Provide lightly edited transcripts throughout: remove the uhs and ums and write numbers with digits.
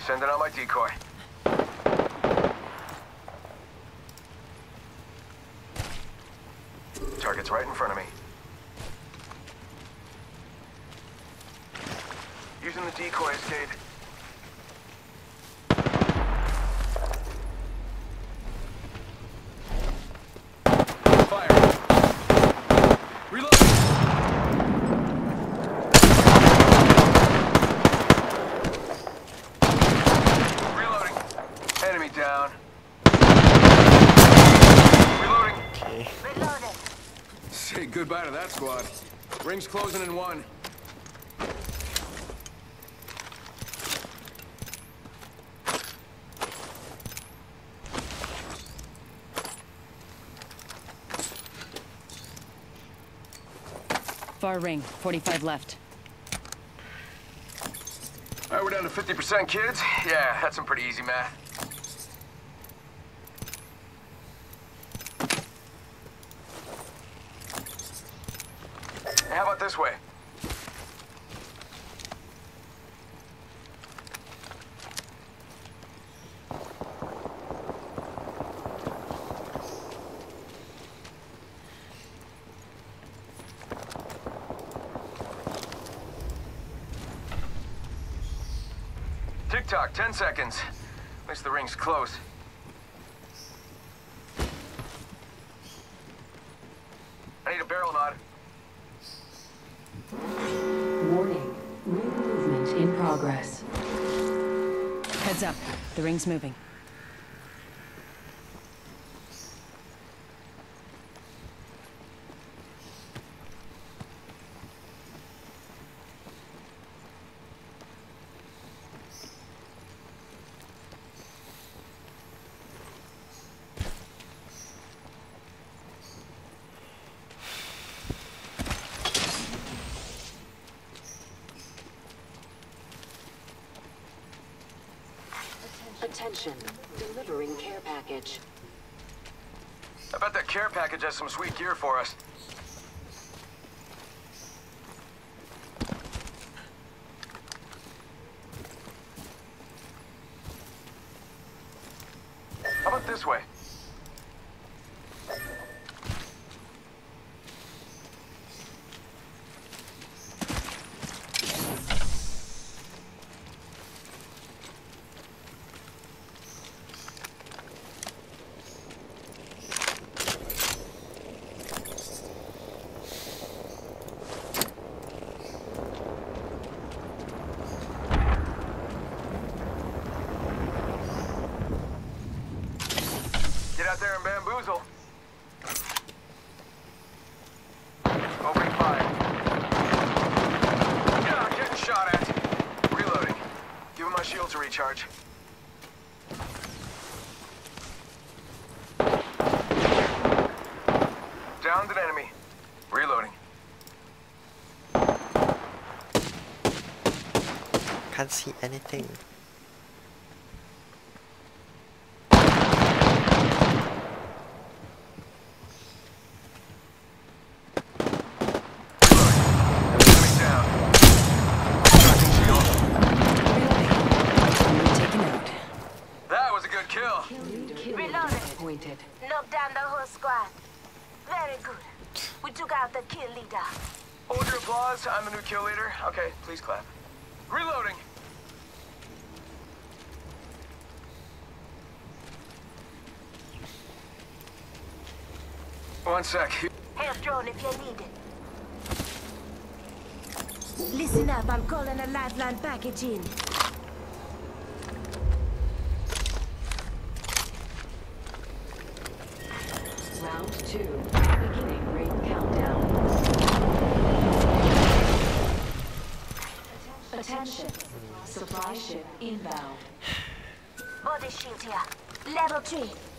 Sending out my decoy. Target's right in front of me. Using the decoy escape. Fire. Reload. Reloading. Enemy down. Reloading. Okay. Reloaded. Say goodbye to that squad. Ring's closing in 1. Far ring, 45 left. All right, we're down to 50%, kids. Yeah, that's some pretty easy math. How about this way? Tick-tock, 10 seconds. At least the ring's close. I need a barrel nod. Warning. Ring movement in progress. Heads up, the ring's moving. Attention. Delivering care package. I bet that care package has some sweet gear for us. How about this way? Get out there and bamboozle. Opening fire. Yeah, getting shot at. Reloading. Give him my shield to recharge. Downed an enemy. Reloading. Can't see anything. Appointed. Knocked down the whole squad. Very good. We took out the kill leader. Hold your applause. I'm the new kill leader. Okay, please clap. Reloading. One sec. Help drone if you need it. Listen up, I'm calling a lifeline package in. Round 2. Beginning ring countdown. Attention. Supply ship inbound. Body shield here. Level 3.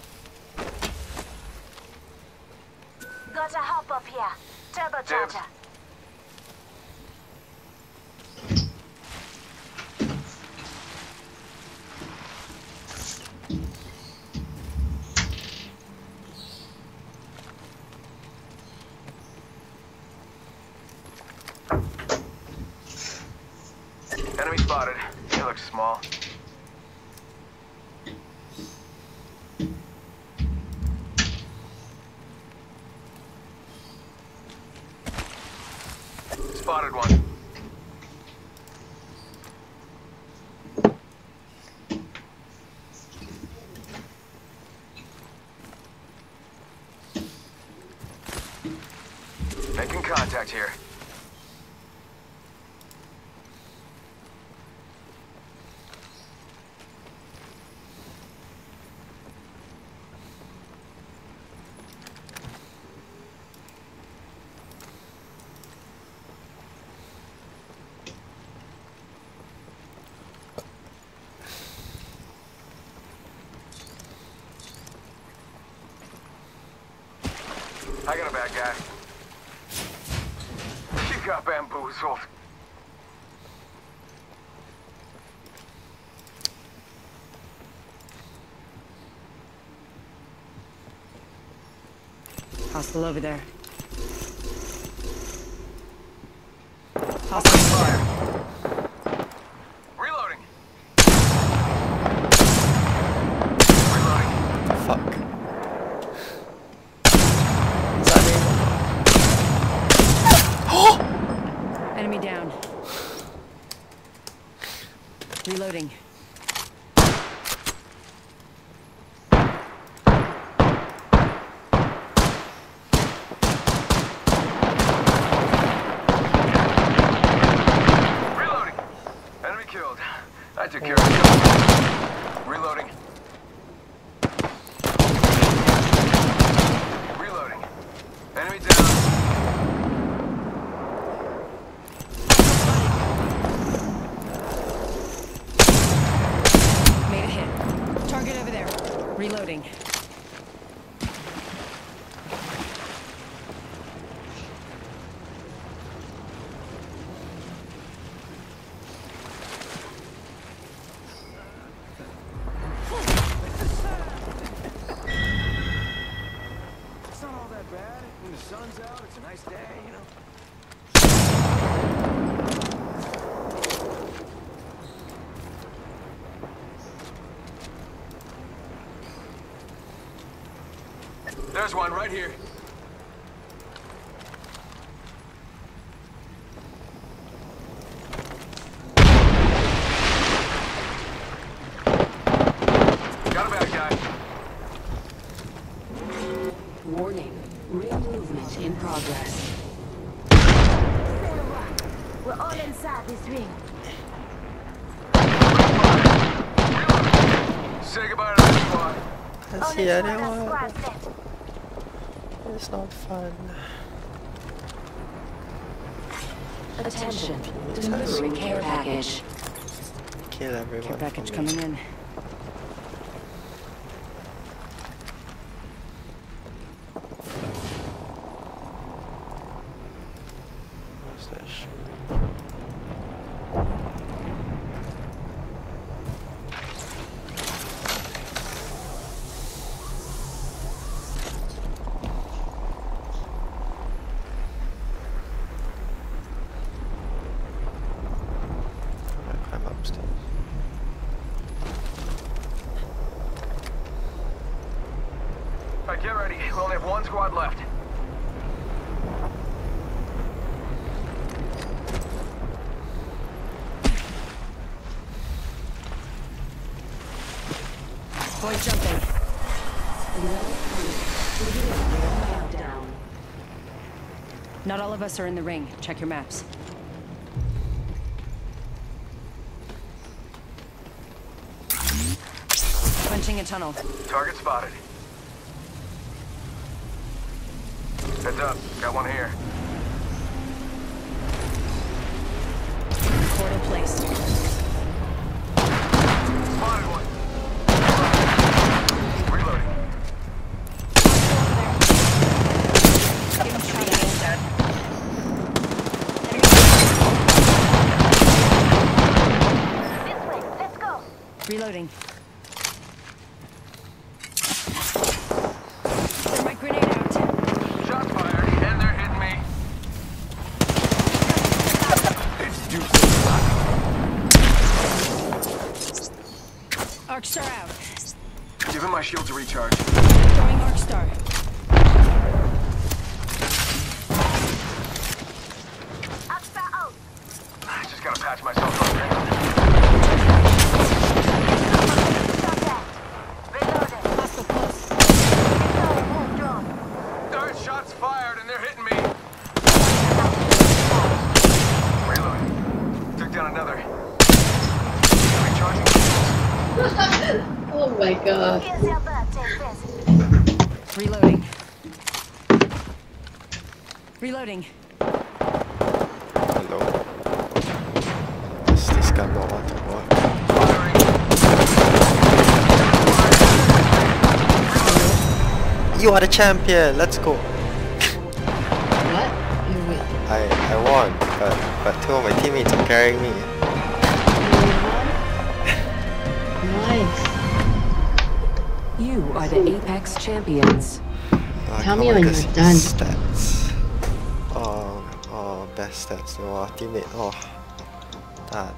Got a hop up here. Turbocharger. Enemy spotted. He looks small. here. I got a bad guy. She got bamboozled. Hostile over there. Hostile over there. Reloading. Reloading. Fuck. Is that me? Enemy down. Reloading. Reloading. Enemy killed. I took care of it. Reloading. Reloading. Enemy down. Made a hit. Target over there. Reloading. It's not all that bad. When the sun's out, it's a nice day, you know? There's one right here. Got a bad guy. Warning. Ring movement in progress. We're all inside this ring. Say goodbye to that squad. Can't Only see two other anyone. squads left. It's not fun. Attention. Delivering care package. Kill everyone. Care package for me. coming in. What's this? I'm gonna climb upstairs. Alright, get ready. We only have one squad left. Boy jumping. Countdown. Not all of us are in the ring. Check your maps. Punching a tunnel. Target spotted. Heads up. Got one here. Portal placed. Spotted one. Reloading. Give him shot at. This way. Let's go. Reloading. Throw my grenade out. Shots fired, and they're hitting me. It's Deuce. Arc star out. Give him my shield to recharge. Throwing arc star. Extra out. I just gotta patch myself up here. Stop that. Reloading. Hostile close. Reload. Move drone. Alright, shots fired, and they're hitting me. Oh my god. Here's your birthday present. Reloading. Reloading. Hello. This guy not want to work. You are the champion. Let's go. What? You wait. I won, but two of my teammates are carrying me. Nice. You are the Apex champions. Tell me when you're done. Stats. Oh, best stats. Oh, teammate. Oh, da.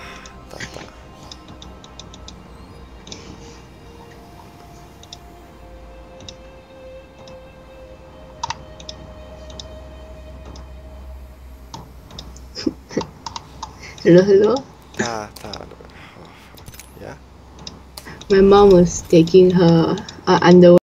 Hello? Da. Yeah. My mom was taking her underwear.